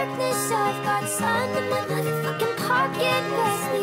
darkness, I've got sun in my motherfucking pocket. Best